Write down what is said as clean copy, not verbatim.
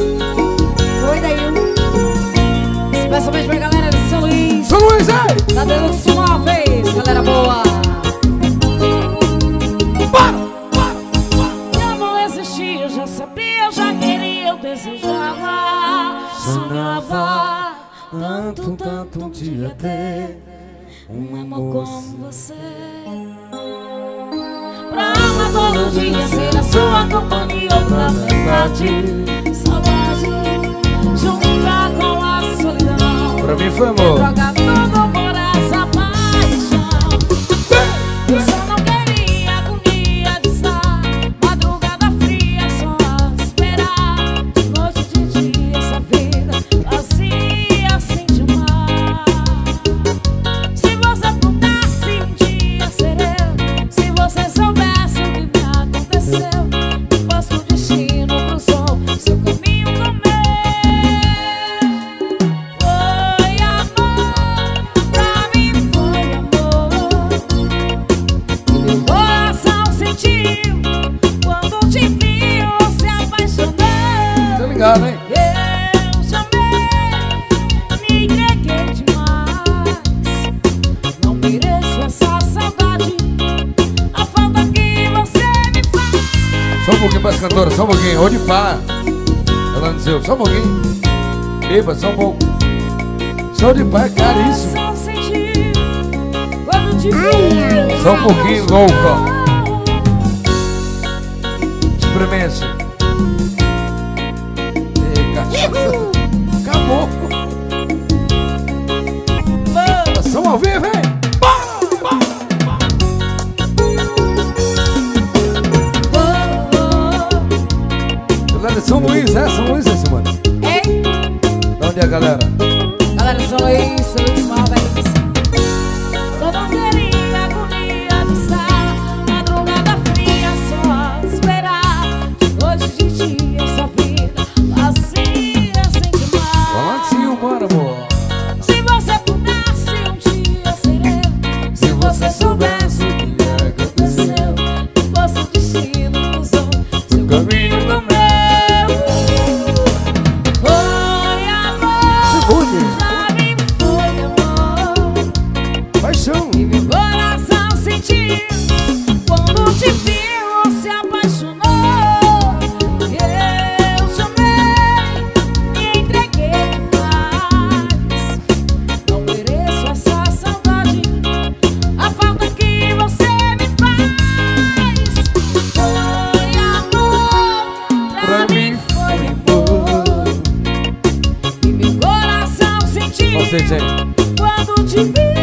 Oi, daí. Especialmente pra galera de São Luís. São Luís, ei! Da Deluxe Móveis, galera boa. Eu não existia, eu já sabia, eu já queria, eu desejava. Sonhava tanto um dia ter um amor como você. Pra amar todo dia, ser a sua companhia, outra metade. Saudade, juntar com a solidão. Pra mim foi amor. Trocar tudo por essa paixão. Eu só não queria agonia de estar madrugada fria, só a esperar. De noite de dia, essa vida vazia sem te amar. Se você pudesse um dia ser eu, se você soubesse o que me aconteceu, depois que o destino cruzou seu caminho com o meu. Foi amor, pra mim foi amor. E meu coração sentiu quando te viu, se apaixonou. Tá ligado, hein? Eu chamei, me entreguei demais. Não mereço essa saudade, a falta que você me faz. Só um pouquinho para as cantoras, só um pouquinho. Onde pá? Ela dizeu, só um pouquinho. Eba, só um pouco. Só de pá é caríssimo. Coração sentiu quando te viu, Só um pouquinho, louco. Experimente. Ei, cachaça. Acabou. Ação ao vivo, hein? Galera de São Luís, São Luís essa semana. Ei, De onde é a galera? galera de São Luís, São Luís Móveis. Eu não queria agonia de estar madrugada fria, só esperar. De noite de dia, essa vida vazia sem te amar. Balancinho, bora, amor. Se você pudesse um dia ser eu, se você soubesse o que me aconteceu, depois o destino cruzou seu caminho com o meu. Foi amor, pra mim foi amor. Paixão. E meu coração sentiu quando te viu, se apaixonou. Eu chamei, me entreguei demais. Não mereço essa saudade, a falta que você me faz. Foi amor, pra mim foi amor. E meu coração sentiu Vocês aí. quando te vi.